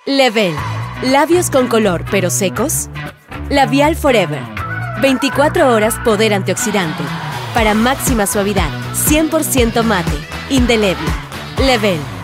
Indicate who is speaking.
Speaker 1: Level. Labios con color pero secos. Labial Forever. 24 horas poder antioxidante. Para máxima suavidad. 100% mate. Indeleble. Level.